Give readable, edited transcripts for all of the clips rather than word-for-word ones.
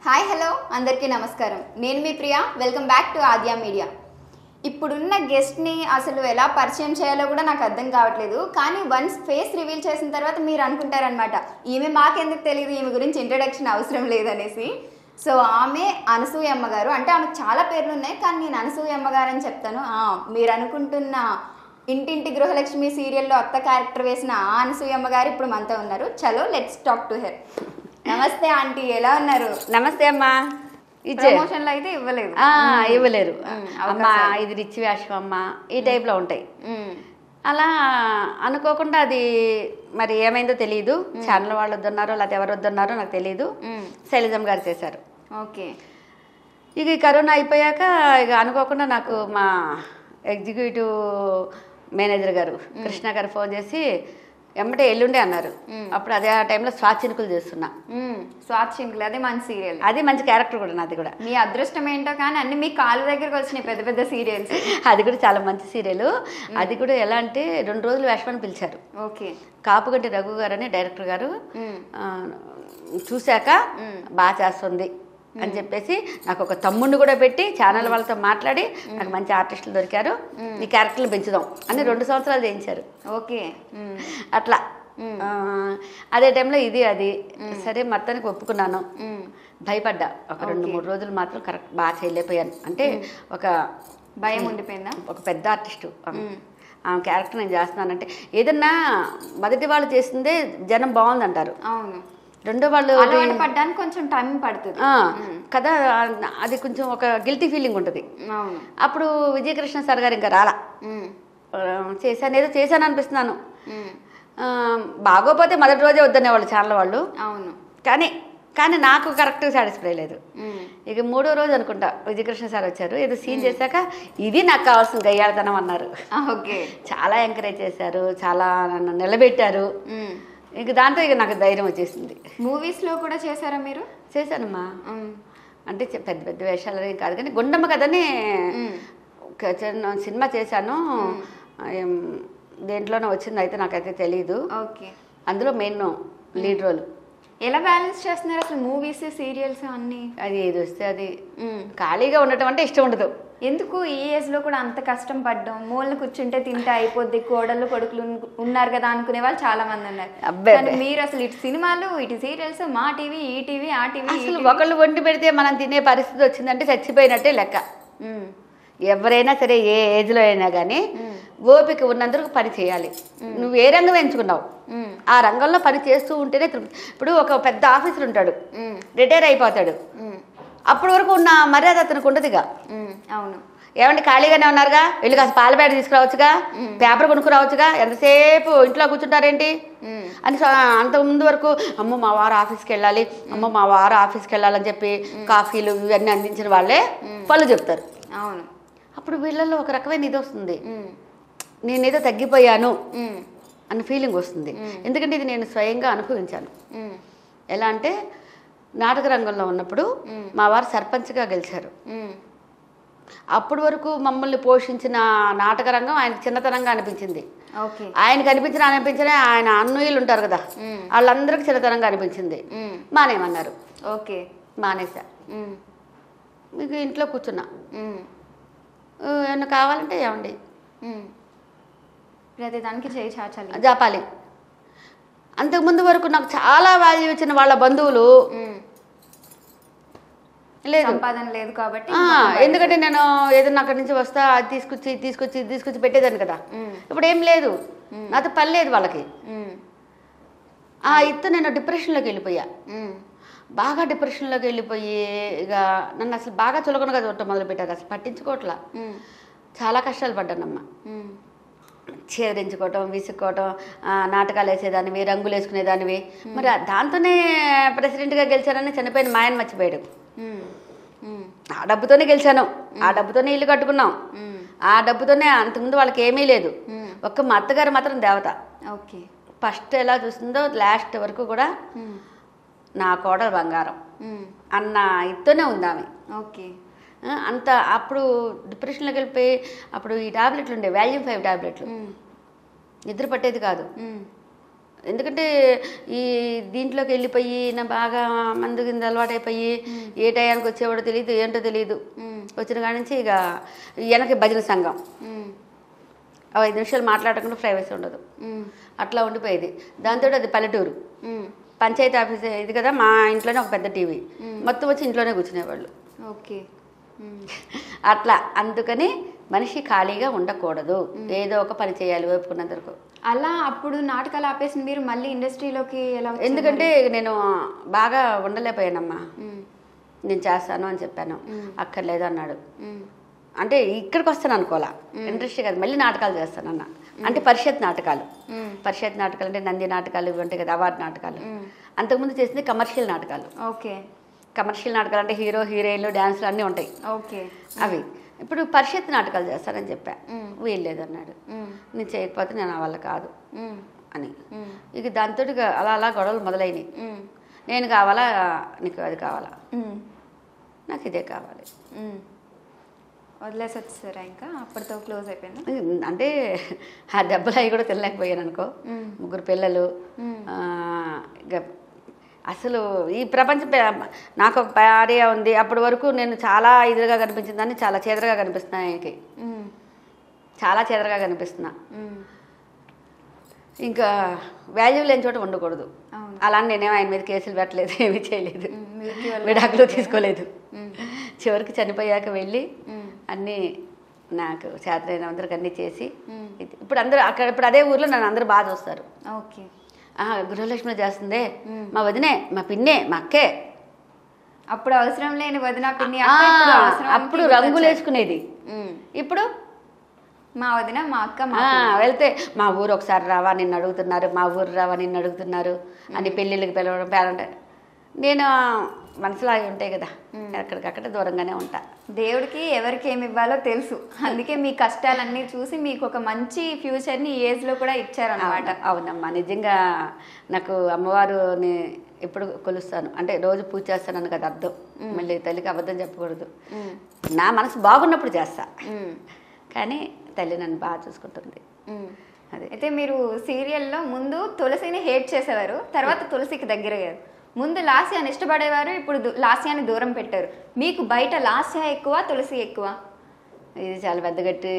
Hi hello అందరికీ నమస్కారం. నేను మీ Priya. Welcome back to Aadya media. ఇప్పుడున్న గెస్ట్ని అసలు ఎలా పరిచయం చేయాలో కూడా నాకు అర్థం కావట్లేదు. కానీ వన్స్ ఫేస్ రివీల్ చేసిన తర్వాత మీరు అనుకుంటారనమాట, ఈమె మాకెందుకు తెలియదు, ఈమె గురించి ఇంట్రడక్షన్ అవసరం లేదనేసి. సో ఆమె అనసూయమ్మ గారు. అంటే ఆమెకు చాలా పేర్లు ఉన్నాయి, కానీ నేను అనసూయమ్మ గారు అని చెప్తాను. మీరు అనుకుంటున్న ఇంటింటి గృహలక్ష్మి సీరియల్లో అత్త క్యారెక్టర్ వేసిన ఆ అనసూయమ్మ గారు ఇప్పుడు మనతో ఉన్నారు. చలో లెట్స్ టాక్ టు హెర్. నమస్తే ఆంటీ, ఎలా ఉన్నారు? నమస్తే అమ్మా. ప్రమోషన్లు అయితే ఇవ్వలేదు, ఇవ్వలేరు అమ్మా, ఇది రిచ్ వేషం అమ్మా, ఈ టైప్లో ఉంటాయి. అలా అనుకోకుండా అది మరి ఏమైందో తెలియదు. ఛానల్ వాళ్ళు వద్దన్నారో లేకపోతే ఎవరు వద్దన్నారో నాకు తెలియదు. శైలజమ్మ గారు చేశారు. ఓకే. ఇక ఈ కరోనా అయిపోయాక ఇక అనుకోకుండా నాకు మా ఎగ్జిక్యూటివ్ మేనేజర్ గారు కృష్ణ గారు ఫోన్ చేసి ఎమ్మటే ఎల్లుండే అన్నారు. అప్పుడు అదే ఆ టైంలో స్వాచినుకులు చేస్తున్నా. స్వాచినుకులు అదే మంచి సీరియల్, అది మంచి క్యారెక్టర్ కూడా నాది కూడా. మీ అదృష్టం ఏంటో కానీ అన్ని మీ కాళ్ళ దగ్గరకు వచ్చినాయి పెద్ద పెద్ద సీరియల్స్. అది కూడా చాలా మంచి సీరియల్. అది కూడా ఎలా అంటే 2 రోజులు వేషమని పిలిచారు. ఓకే. కాపుగంటి రఘు గారు అని డైరెక్టర్ గారు చూశాక బాగా చేస్తుంది అని చెప్పేసి నాకు ఒక తమ్ముడిని కూడా పెట్టి ఛానల్ వాళ్ళతో మాట్లాడి నాకు మంచి ఆర్టిస్టులు దొరికారు, ఈ క్యారెక్టర్లు పెంచుదాం అని 2 సంవత్సరాలు చేయించారు. ఓకే. అట్లా అదే టైంలో ఇది అది సరే మొత్తానికి ఒప్పుకున్నాను. భయపడ్డా ఒక 2-3 రోజులు మాత్రం కరెక్ట్ బాగా చేయలేకపోయాను. అంటే ఒక భయం ఉండిపోయిందా? ఒక పెద్ద ఆర్టిస్టు ఆ క్యారెక్టర్ నేను చేస్తున్నానంటే ఏదన్నా మొదటి వాళ్ళు చేసిందే జనం బాగుందంటారు. అవును. రెండో వాళ్ళు పడ్డానికి కొంచెం టైం పడుతుంది కదా, అది కొంచెం ఒక గిల్టీ ఫీలింగ్ ఉంటుంది. అవును. అప్పుడు విజయకృష్ణ సార్ గారు ఇంకా రాలా, చేశాను ఏదో చేశాను అనిపిస్తున్నాను. బాగోపోతే మొదటి రోజే వద్దనేవాళ్ళు ఛానల్ వాళ్ళు. అవును. కానీ నాకు కరెక్ట్గా సాటిస్ఫై లేదు. ఇక 3వ రోజు అనుకుంటా విజయకృష్ణ సార్ వచ్చారు. ఏదో సీన్ చేశాక ఇది నాకు కావాల్సిన గయ్యాళతనం అన్నారు. ఓకే. చాలా ఎంకరేజ్ చేశారు, చాలా నన్ను నిలబెట్టారు. ఇక దాంతో ఇక నాకు ధైర్యం వచ్చేసింది. మూవీస్లో కూడా చేశారా మీరు? చేశానమ్మా. అంటే పెద్ద పెద్ద వేషాలు కాదు కానీ గుండమ్మ కథని సినిమా చేశాను. దేంట్లోనే వచ్చింది అయితే నాకైతే తెలీదు. ఓకే. అందులో మెయిన్ లీడ్ రోల్. ఎలా బ్యాలెన్స్ చేస్తున్నారు అసలు మూవీస్ సీరియల్స్ అన్నీ? అది ఏది వస్తే అది. ఖాళీగా ఉండటం అంటే ఇష్టం ఉండదు. ఎందుకు ఈ ఏజ్లో కూడా అంత కష్టం పడ్డం? మూలను కూర్చుంటే తింటే అయిపోద్ది, కోడళ్ళు కొడుకులు ఉన్నారు కదా అనుకునే వాళ్ళు చాలా మంది ఉన్నారు. కానీ మీరు అసలు ఇటు సినిమాలు ఇటు సీరియల్స్, మా టీవీ ఈ టీవీ ఆ టీవీ. అసలు ఒకళ్ళు వండి పెడితే మనం తినే పరిస్థితి వచ్చిందంటే చచ్చిపోయినట్టే లెక్క. ఎవరైనా సరే ఏ ఏజ్లో అయినా కానీ ఓపిక ఉన్నందుకు పని చేయాలి. నువ్వు ఏ రంగం ఎంచుకున్నావు ఆ రంగంలో పని చేస్తూ ఉంటేనే తృప్తి. ఇప్పుడు ఒక పెద్ద ఆఫీసర్ ఉంటాడు, రిటైర్ అయిపోతాడు, అప్పటి వరకు ఉన్న మర్యాద అతనికి ఉండదుగా. అవును. ఏమంటే ఖాళీగానే ఉన్నారుగా, వెళ్ళి కాస్త పాల ప్యాకెట్ తీసుకురావచ్చుగా, పేపర్ కొనుక్కురావచ్చుగా, ఎంతసేపు ఇంట్లో కూర్చుంటారేంటి అని. అంత ముందు వరకు అమ్మ మా వారు ఆఫీస్కి వెళ్ళాలి, అమ్మ మా వారు ఆఫీస్కి వెళ్ళాలని చెప్పి కాఫీలు ఇవన్నీ అందించిన వాళ్ళే పళ్ళు చెప్తారు. అవును. అప్పుడు వీళ్ళల్లో ఒక రకమైన ఇది వస్తుంది, నేనేదో తగ్గిపోయాను అన్న ఫీలింగ్ వస్తుంది. ఎందుకంటే ఇది నేను స్వయంగా అనుభవించాను. ఎలా అంటే నాటక రంగంలో ఉన్నప్పుడు మా వారు సర్పంచ్గా గెలిచారు. అప్పటి వరకు మమ్మల్ని పోషించిన నాటక రంగం ఆయనకు చిన్నతనంగా అనిపించింది. ఆయనకు అనిపించిన ఆయన అన్నయ్యలు ఉంటారు కదా, వాళ్ళందరికీ చిన్నతనంగా అనిపించింది. మానేమన్నారు. ఓకే. మానేసా. మీకు ఇంట్లో కూర్చున్నా, ఏమన్నా కావాలంటే ఏమండి ప్రతిదానికి చేయి చాచాలి, జాపాలి. అంతకుముందు వరకు నాకు చాలా వాల్యూ ఇచ్చిన వాళ్ళ బంధువులు లేదు, సంపాదన లేదు కాబట్టి. ఎందుకంటే నేను ఏదైనా అక్కడి నుంచి వస్తా అది తీసుకొచ్చి పెట్టేదాన్ని కదా. ఇప్పుడు ఏం లేదు, నాతో పని లేదు వాళ్ళకి. నేను డిప్రెషన్లోకి వెళ్ళిపోయా. బాగా డిప్రెషన్లోకి వెళ్ళిపోయి ఇక నన్ను అసలు బాగా చులకనగా చూడటం మొదలుపెట్టారు. అసలు పట్టించుకోవట్లా. చాలా కష్టాలు పడ్డానమ్మా. చేదరించుకోవటం, విసుక్కోవటం, నాటకాలు వేసేదానివి, రంగులు వేసుకునేదానివి. మరి దాంతోనే ప్రెసిడెంట్గా గెలిచానని చనిపోయిన మాయని మర్చిపోయాడు. ఆ డబ్బుతోనే గెలిచాను, ఆ డబ్బుతోనే ఇల్లు కట్టుకున్నాం, ఆ డబ్బుతోనే. అంతకుముందు వాళ్ళకి ఏమీ లేదు. ఒక్క మా అత్తగారు మాత్రం దేవత. ఓకే. ఫస్ట్ ఎలా చూస్తుందో లాస్ట్ వరకు కూడా నా కోడలు బంగారం అన్న ఇతోనే ఉంది ఆమె. ఓకే. అంత అప్పుడు డిప్రెషన్లోకి వెళ్ళిపోయి అప్పుడు ఈ టాబ్లెట్లు ఉండే వాల్యూమ్ 5 టాబ్లెట్లు, నిద్ర పట్టేది కాదు. ఎందుకంటే ఈ దీంట్లోకి వెళ్ళిపోయి నా బాగా మందు కింద అలవాటైపోయి ఏ టయానికి వచ్చేవాడో తెలియదు, ఏంటో తెలియదు. వచ్చిన కాడి నుంచి ఇక వెనక భజన సంఘం 5 నిమిషాలు మాట్లాడకుండా ప్రైవసీ ఉండదు, అట్లా ఉండిపోయేది. దాంతో అది పల్లెటూరు, పంచాయతీ ఆఫీస్ ఇది కదా, మా ఇంట్లోనే ఒక పెద్ద టీవీ, మొత్తం వచ్చి ఇంట్లోనే కూర్చునేవాళ్ళు. ఓకే. అట్లా అందుకని మనిషి ఖాళీగా ఉండకూడదు, ఏదో ఒక పని చేయాలి వైపుకున్నంత వరకు. అలా అప్పుడు నాటకాలు ఆపేసి మీరు మళ్ళీ ఇండస్ట్రీలోకి ఎలా వచ్చారు? ఎందుకంటే నేను బాగా ఉండలేకపోయానమ్మా. నేను చేస్తాను అని చెప్పాను, అక్కర్లేదు అన్నాడు. అంటే ఇక్కడికి వస్తాను అనుకోవాలా, ఇంట్రెస్ట్ కాదు, మళ్ళీ నాటకాలు చేస్తానన్న. అంటే పరిషత్ నాటకాలు అంటే నంది నాటకాలు ఇవి ఉంటాయి కదా, అవార్డు నాటకాలు. అంతకుముందు చేసింది కమర్షియల్ నాటకాలు. ఓకే. కమర్షియల్ నాటకాలు అంటే హీరో హీరోయిన్లు డ్యాన్సులు అన్నీ ఉంటాయి. ఓకే. అవి ఇప్పుడు పరిషత్ నాటకాలు చేస్తానని చెప్పా, వీల్లేదు అన్నాడు. నేను చేయకపోతే నేను వల్ల కాదు అని. ఇక దాంతో అలా అలా గొడవలు మొదలైనవి. నేను కావాలా, నీకు అది కావాలా, నాకు ఇదే కావాలి, వదిలేసి వచ్చేసారా? ఇంకా అప్పటితో క్లోజ్ అయిపోయింది. అంటే ఆ దెబ్బలు అవి కూడా తినలేకపోయాను అనుకో. 3 పిల్లలు, ఇక అసలు ఈ ప్రపంచం నాకు ఒక భార్య ఉంది. అప్పటి వరకు నేను చాలా ఇదిగా కనిపించిందని చాలా చేదరగా కనిపిస్తున్నా, ఆయనకి చాలా చేదరగా కనిపిస్తున్నా. ఇంకా వాల్యూ లేని చోట ఉండకూడదు. అలా నేనేమో ఆయన మీద కేసులు పెట్టలేదు, ఏమీ చేయలేదు, విడాకులు తీసుకోలేదు. చివరికి చనిపోయాక వెళ్ళి అన్నీ నాకు చేతనైన అందరికి అన్నీ చేసి ఇప్పుడు అందరూ అక్కడ ఇప్పుడు అదే ఊర్లో నన్ను అందరూ బాగా చూస్తారు. ఓకే. గృహలక్ష్మి చేస్తుందే, మా వదినే, మా పిన్నే, మా అక్కే. అప్పుడు అవసరం లేని వదిన పిన్ని అప్పుడు రంగులు వేసుకునేది. ఇప్పుడు మా వదిన, మా అక్క. వెళ్తే మా ఊరు ఒకసారి రావా నిన్ను అడుగుతున్నారు, మా ఊరు రావా నిన్ను అడుగుతున్నారు అని పెళ్ళిళ్ళకి పిలవడం. పేరంటే నేను మనసులో అవి ఉంటాయి కదా, ఎక్కడికక్కడ దూరంగానే ఉంటా. దేవుడికి ఎవరికి ఏమి ఇవ్వాలో తెలుసు, అందుకే మీ కష్టాలన్నీ చూసి మీకు ఒక మంచి ఫ్యూచర్ని ఈ ఏజ్లో కూడా ఇచ్చారనమాట. అవునమ్మా, నిజంగా నాకు అమ్మవారుని ఎప్పుడు కొలుస్తాను, అంటే రోజు పూజ చేస్తానని కదా అర్థం. మళ్ళీ తల్లికి అబద్ధం చెప్పకూడదు. నా మనసు బాగున్నప్పుడు చేస్తా, కానీ తల్లి నన్ను బాగా చూసుకుంటుంది. అదే. అయితే మీరు సీరియల్లో ముందు తులసిని హేట్ చేసేవారు, తర్వాత తులసికి దగ్గరయ్యారు. ముందు లాస్యాన్ని ఇష్టపడేవారు, ఇప్పుడు లాస్యాన్ని దూరం పెట్టారు. మీకు బయట లాస్య ఎక్కువ, తులసి ఎక్కువ? ఇది చాలా పెద్ద గట్టి.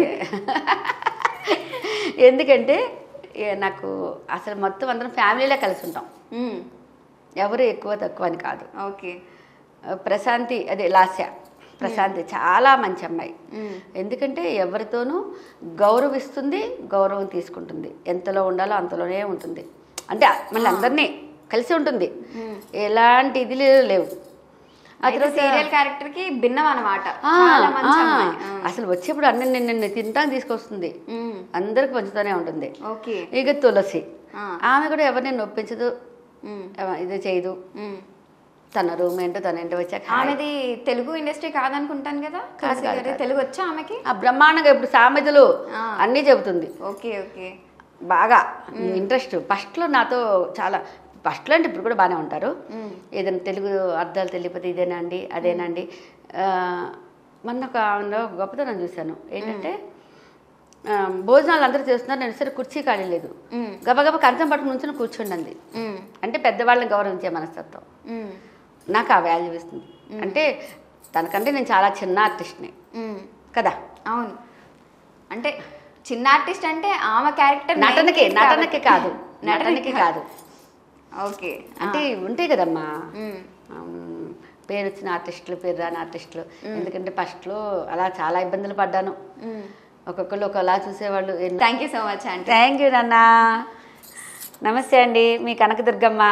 ఎందుకంటే నాకు అసలు మొత్తం అందరం ఫ్యామిలీలో కలిసి ఉంటాం, ఎవరు ఎక్కువ తక్కువ అని కాదు. ఓకే. ప్రశాంతి, అదే లాస్య ప్రశాంతి చాలా మంచి అమ్మాయి. ఎందుకంటే ఎవరితోనూ గౌరవిస్తుంది, గౌరవం తీసుకుంటుంది, ఎంతలో ఉండాలో అంతలోనే ఉంటుంది. అంటే మళ్ళీ అందరినీ కలిసి ఉంటుంది, ఎలాంటి ఇది లేవు. సీరియల్ క్యారెక్టర్ కి భిన్నం అన్నమాట. అసలు వచ్చేప్పుడు అన్ని నిన్ను తింటానికి తీసుకొస్తుంది, అందరికి పంచుతూనే ఉంటుంది. ఇక తులసి, ఆమె కూడా ఎవరిని నొప్పించదు, ఇది చేయదు. తన రూమ్ ఏంటో తన ఏంటో వచ్చాక. ఆమెది తెలుగు ఇండస్ట్రీ కాదనుకుంటాను కదా? తెలుగు వచ్చా ఆమెకి? బ్రహ్మాండంగా ఇప్పుడు సామెతలు అన్నీ చెబుతుంది. ఓకే. ఓకే. బాగా ఇంట్రెస్ట్. ఫస్ట్లో నాతో చాలా, ఫస్ట్లో అంటే ఇప్పుడు కూడా బాగానే ఉంటారు. ఏదైనా తెలుగు అర్థాలు తెలియకపోతే ఇదేనండి అదేనండి. మొన్న ఒక గొప్పతనం చూశాను ఏంటంటే, భోజనాలు అందరూ చేస్తున్నారు, నేను సరే కుర్చీ ఖాళీ లేదు, గబగబ కంచం పట్టుకుని నుంచుని కూర్చుండండి. అంటే పెద్దవాళ్ళని గౌరవించే మనస్తత్వం నాకు ఆ వాల్యూ ఇస్తుంది. అంటే తనకంటే నేను చాలా చిన్న ఆర్టిస్ట్ని కదా. అవును, అంటే చిన్న ఆర్టిస్ట్ అంటే ఆమె క్యారెక్టర్ నటనకి కాదు. ఓకే. అంటే ఉంటాయి కదమ్మా పేరు వచ్చిన ఆర్టిస్టులు, పేరు రాని ఆర్టిస్టులు. ఎందుకంటే ఫస్ట్లో అలా చాలా ఇబ్బందులు పడ్డాను, ఒక్కొక్కళ్ళు ఒకలా చూసేవాళ్ళు. థ్యాంక్ యూ సో మచ్ అండి. థ్యాంక్ యూ నాన్న. నమస్తే అండి, మీ కనకదుర్గమ్మ.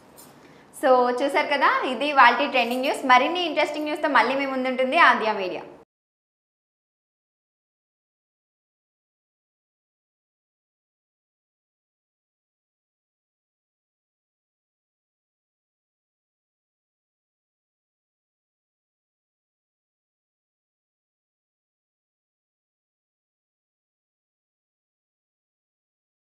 సో చూసారు కదా, ఇది వాళ్ళ ట్రెండింగ్ న్యూస్. మరిన్ని ఇంట్రెస్టింగ్ న్యూస్తో మళ్ళీ మీ ముందుంటుంది ఆద్య మీడియా.